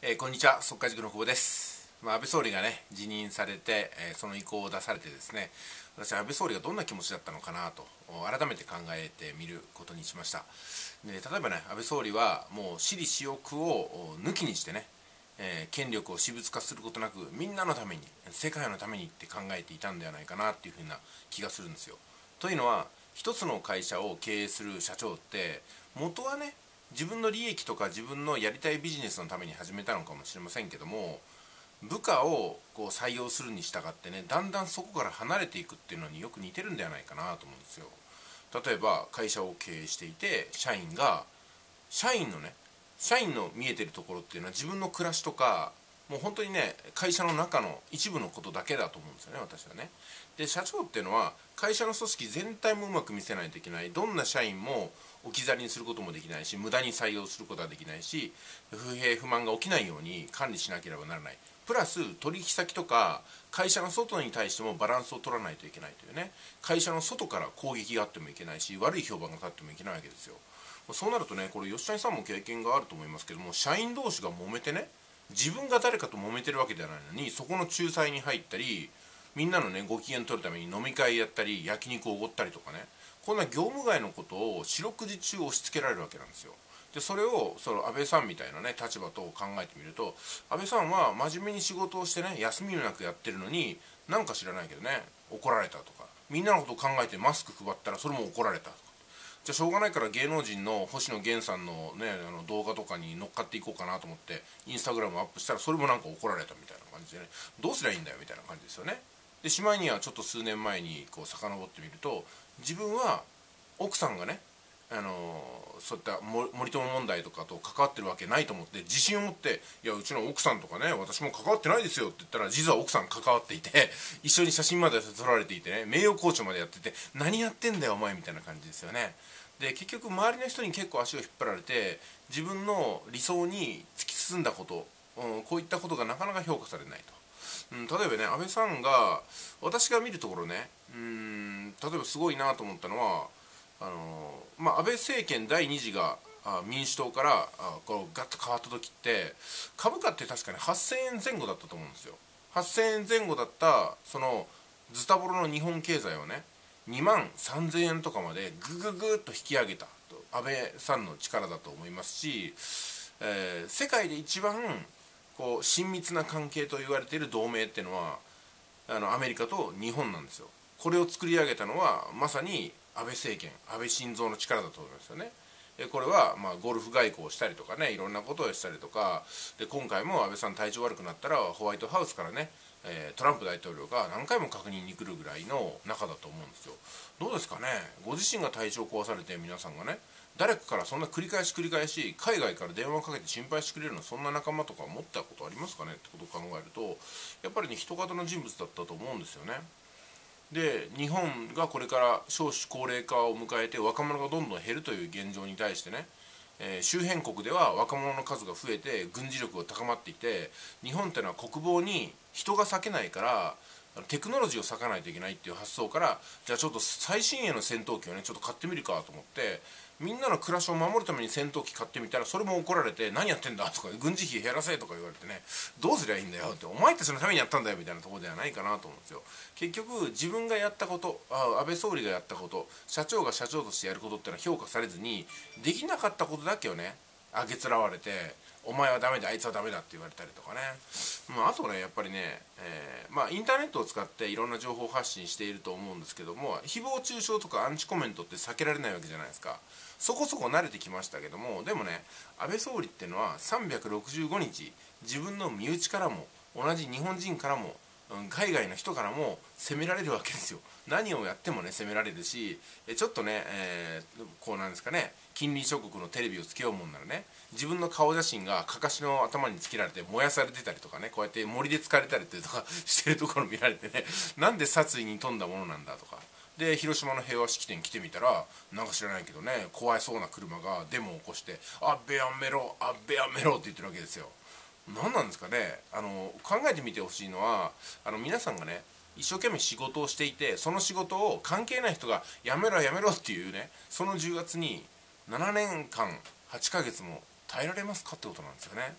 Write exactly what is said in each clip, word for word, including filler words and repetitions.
えー、こんにちは、速稼塾の久保です。まあ、安倍総理がね、辞任されて、えーその意向を出されてですね、私は安倍総理がどんな気持ちだったのかなと、改めて考えてみることにしました。で、例えばね、安倍総理はもう私利私欲を抜きにしてね、えー権力を私物化することなく、みんなのために、世界のためにって考えていたんではないかなっていうふうな気がするんですよ。というのは、一つの会社を経営する社長って、元はね、自分の利益とか自分のやりたいビジネスのために始めたのかもしれませんけども、部下をこう採用するに従ってね、だんだんそこから離れていくっていうのによく似てるんではないかなと思うんですよ。例えば会社を経営していて、社員が社員のね社員の見えてるところっていうのは自分の暮らしとか、もう本当にね、会社の中の一部のことだけだと思うんですよね、私はね。で、社長っていうのは会社の組織全体もうまく見せないといけない。どんな社員も置き去りにすることもできないし、無駄に採用することはできないし、不平不満が起きないように管理しなければならない。プラス取引先とか会社の外に対してもバランスを取らないといけないというね。会社の外から攻撃があってもいけないし、悪い評判が立ってもいけないわけですよ。そうなるとね、これ吉谷さんも経験があると思いますけども、社員同士が揉めてね、自分が誰かと揉めてるわけではないのに、そこの仲裁に入ったり、みんなのねご機嫌取るために飲み会やったり焼肉をおごったりとかね、こんな業務外のことを四六時中押し付けられるわけなんですよ。で、それをその安倍さんみたいなね立場と考えてみると、安倍さんは真面目に仕事をしてね、休みなくやってるのに、なんか知らないけどね、怒られたとか、みんなのことを考えてマスク配ったらそれも怒られたとか、じゃあしょうがないから芸能人の星野源さんのね、あの動画とかに乗っかっていこうかなと思ってインスタグラムアップしたら、それもなんか怒られたみたいな感じでね、どうすりゃいいんだよみたいな感じですよね。で、しまいにはちょっと数年前にこう遡ってみると、自分は奥さんがね、あのそういった森友問題とかと関わってるわけないと思って自信を持って、いやうちの奥さんとかね、私も関わってないですよって言ったら、実は奥さん関わっていて、一緒に写真まで撮られていてね、名誉校長までやってて、何やってんだよお前みたいな感じですよね。で、結局周りの人に結構足を引っ張られて、自分の理想に突き進んだこと、うん、こういったことがなかなか評価されないと。うん、例えばね、安倍さんが、私が見るところね、うん、例えばすごいなと思ったのは、あのまあ、安倍政権だいに次があ民主党からあこうガッと変わった時って、株価って確かにはっせんえんぜん後だったと思うんですよ。はっせんえんぜん後だったそのズタボロの日本経済をね、にまんさんぜんえんとかまでグググッと引き上げたと安倍さんの力だと思いますし、えー世界で一番こう親密な関係と言われている同盟っていうのは、あのアメリカと日本なんですよ。これを作り上げたのはまさに安倍政権、安倍晋三の力だと思いますよね。これはまあゴルフ外交をしたりとかね、いろんなことをしたりとかで、今回も安倍さん体調悪くなったらホワイトハウスからね、えートランプ大統領が何回も確認に来るぐらいの仲だと思うんですよ。どうですかね、ご自身が体調壊されて、皆さんがね、誰かからそんな繰り返し繰り返し海外から電話をかけて心配してくれるの、そんな仲間とか持ったことありますかねってことを考えると、やっぱりね、人型の人物だったと思うんですよね。で、日本がこれから少子高齢化を迎えて若者がどんどん減るという現状に対してね、えー周辺国では若者の数が増えて軍事力が高まっていて、日本っていうのは国防に人が割けないからテクノロジーを割かないといけないっていう発想から、じゃあちょっと最新鋭の戦闘機をねちょっと買ってみるかと思って、みんなの暮らしを守るために戦闘機買ってみたら、それも怒られて、何やってんだとか、軍事費減らせとか言われてね、どうすりゃいいんだよって、お前たちのためにやったんだよみたいなところではないかなと思うんですよ。結局自分がやったこと、あ安倍総理がやったこと、社長が社長としてやることっていうのは評価されずに、できなかったことだけをねあげつらわれて、お前はダメだ、あいつはダメだって言われたりとかね、まあ、あとね、やっぱりね、えーまあ、インターネットを使っていろんな情報発信していると思うんですけども、誹謗中傷とかアンチコメントって避けられないわけじゃないですか。そこそこ慣れてきましたけども、でもね、安倍総理っていうのはさんびゃくろくじゅうごにち、自分の身内からも同じ日本人からも、うん、海外の人からも責められるわけですよ。何をやってもね責められるし、ちょっとね、えー、こうなんですかね、近隣諸国のテレビをつけようもんならね、自分の顔写真がかかしの頭につけられて燃やされてたりとかね、こうやって森で疲れたりとかしてるところ見られてね、なんで殺意に富んだものなんだとか。で、広島の平和式典来てみたら、なんか知らないけどね、怖いそうな車がデモを起こして「安倍やめろ、安倍やめろ」って言ってるわけですよ。何なんですかね。あの考えてみてほしいのは、あの皆さんがね一生懸命仕事をしていて、その仕事を関係ない人がやめろやめろっていうね、そのじゅうがつにななねんかんはちかげつも耐えられますかってことなんですよね。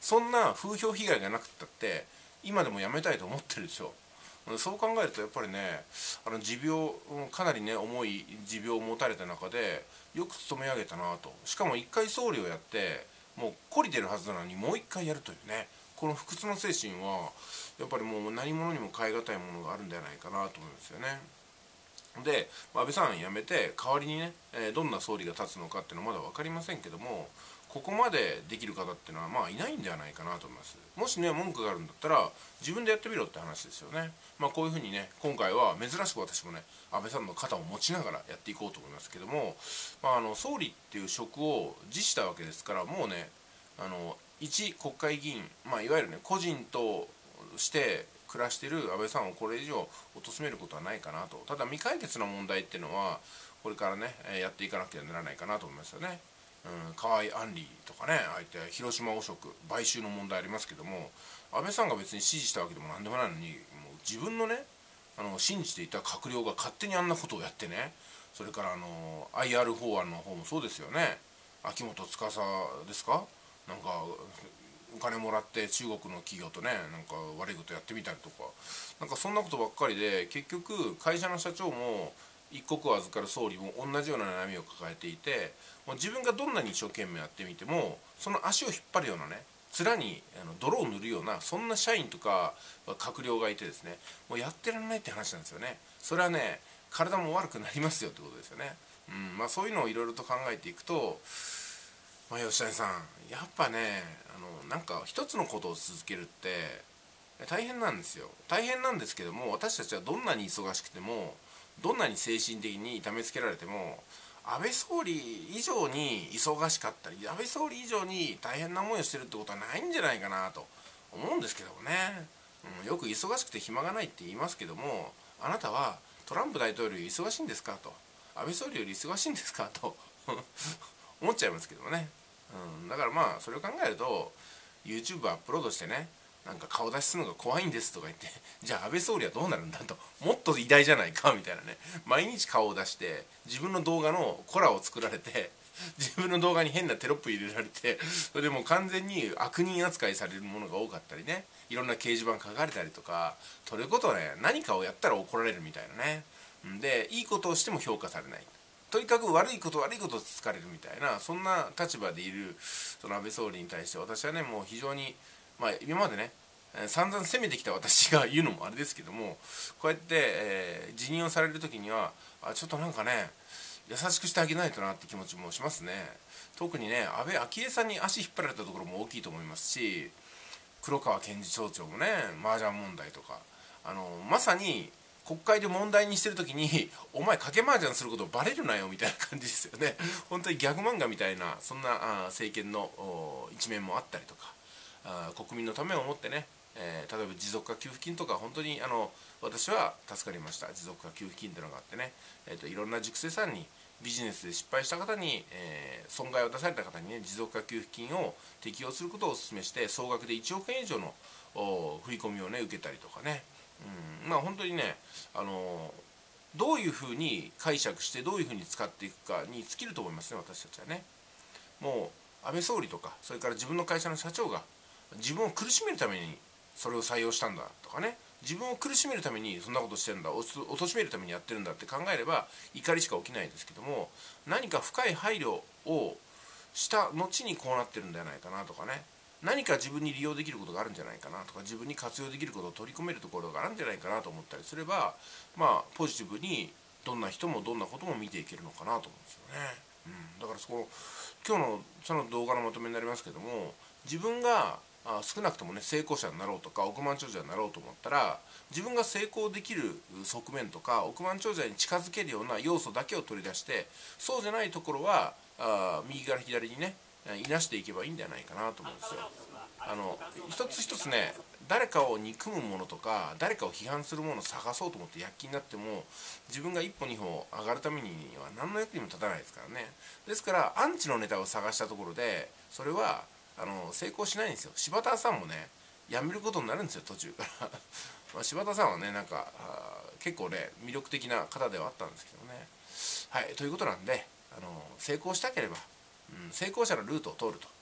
そんな風評被害がなくったって今でもやめたいと思ってるでしょ。そう考えるとやっぱりね、あの持病、かなりね重い持病を持たれた中でよく勤め上げたなと。しかもいっかい総理をやってもう懲りてるはずなのにもういっかいやるというね、この不屈の精神はやっぱりもう何者にも代え難いものがあるんじゃないかなと思いますよね。で安倍さん辞めて代わりにね、えーどんな総理が立つのかっていうのはまだ分かりませんけども、ここまでできる方っていうのはまあいないんではないかなと思います。もしね文句があるんだったら自分でやってみろって話ですよね。まあこういうふうにね今回は珍しく私もね安倍さんの肩を持ちながらやっていこうと思いますけども、まあ、あの総理っていう職を辞したわけですから、もうねあの一国会議員、まあ、いわゆるね個人として暮らしている安倍さんをこれ以上貶めることはないかなと。ただ未解決の問題っていうのはこれからねやっていかなきゃならないかなと思いますよね。うん、河合案里とかね、ああいった広島汚職買収の問題ありますけども、安倍さんが別に支持したわけでも何でもないのに、もう自分のねあの信じていた閣僚が勝手にあんなことをやってね、それからあの アイアール 法案の方もそうですよね。秋元司ですか、なんかお金もらって中国の企業とねなんか悪いことやってみたりとか、なんかそんなことばっかりで、結局会社の社長も一国を預かる総理も同じような悩みを抱えていて、もう自分がどんなに一生懸命やってみてもその足を引っ張るようなね、面にあの泥を塗るようなそんな社員とか閣僚がいてですね、もうやってられないって話なんですよね。それはね体も悪くなりますよってことですよね。うんまあ、そういうのをいろいろと考えていくと、まあ、吉谷さんやっぱねあのなんか一つのことを続けるって大変なんですよ。大変なんですけども、私たちはどんなに忙しくてもどんなに精神的に痛めつけられても安倍総理以上に忙しかったり安倍総理以上に大変な思いをしてるってことはないんじゃないかなと思うんですけどもね、うん、よく忙しくて暇がないって言いますけども、あなたはトランプ大統領より忙しいんですかと、安倍総理より忙しいんですかと思っちゃいますけどもね、うん、だからまあそれを考えると YouTube アップロードしてね、なんか顔出しするのが怖いんですとか言って、じゃあ安倍総理はどうなるんだと、もっと偉大じゃないかみたいなね、毎日顔を出して自分の動画のコラを作られて、自分の動画に変なテロップ入れられて、それでもう完全に悪人扱いされるものが多かったりね、いろんな掲示板書かれたりとか、ということはね何かをやったら怒られるみたいなね、でいいことをしても評価されない、とにかく悪いこと悪いことをつつかれるみたいな、そんな立場でいるその安倍総理に対して私はねもう非常にまあ今までね散々攻めてきた私が言うのもあれですけども、こうやって、えー、辞任をされる時にはあちょっとなんかね優しくしてあげないとなって気持ちもしますね。特にね安倍昭恵さんに足引っ張られたところも大きいと思いますし、黒川検事総長もね麻雀問題とか、あのまさに国会で問題にしてる時にお前賭け麻雀することバレるなよみたいな感じですよね。本当にギャグ漫画みたいなそんなあ政権の一面もあったりとか、あ国民のためを思ってね、えー、例えば持続化給付金とか本当にあの私は助かりました。持続化給付金というのがあってね、えー、といろんな塾生さんにビジネスで失敗した方に、えー、損害を出された方にね持続化給付金を適用することをお勧めして、総額でいちおくえん以上の振り込みをね受けたりとかね、うん、まあ本当にねあのどういうふうに解釈してどういうふうに使っていくかに尽きると思いますね、私たちはね。もう安倍総理とかそれから自分の会社の社長が自分を苦しめるためにそれを採用したんだとかね、自分を苦しめるためにそんなことしてるんだ、貶めるためにやってるんだって考えれば怒りしか起きないですけども、何か深い配慮をした後にこうなってるんじゃないかなとかね、何か自分に利用できることがあるんじゃないかなとか、自分に活用できることを取り込めるところがあるんじゃないかなと思ったりすれば、まあポジティブにどんな人もどんなことも見ていけるのかなと思うんですよね。うん、だからそこ今日のその動画のまとめになりますけども、自分があ少なくともね成功者になろうとか億万長者になろうと思ったら、自分が成功できる側面とか億万長者に近づけるような要素だけを取り出して、そうじゃないところはあ右から左にねいなしていけばいいんじゃないかなと思うんですよ。あの一つ一つね誰かを憎むものとか誰かを批判するものを探そうと思って躍起になっても、自分が一歩二歩上がるためには何の役にも立たないですからね。ですからアンチのネタを探したところでそれはあの成功しないんですよ。柴田さんもね辞めることになるんですよ途中からまあ柴田さんはねなんか結構ね魅力的な方ではあったんですけどね。はい、ということなんであの成功したければ、うん、成功者のルートを通ると。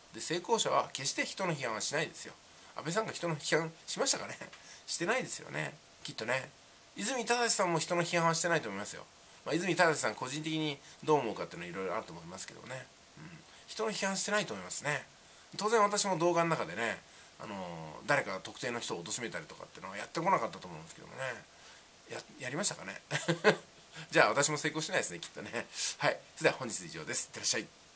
で成功者は決して人の批判はしないですよ。安倍さんが人の批判しましたかねしてないですよね、きっとね。泉正さんも人の批判はしてないと思いますよ。まあ、泉正さん個人的にどう思うかっていうのはいろいろあると思いますけどね、うん、人の批判してないと思いますね。当然私も動画の中でね、あのー、誰か特定の人を貶めたりとかっていうのはやってこなかったと思うんですけどもね。や, やりましたかねじゃあ私も成功しないですね、きっとね。はい、それでは本日以上です。いってらっしゃい。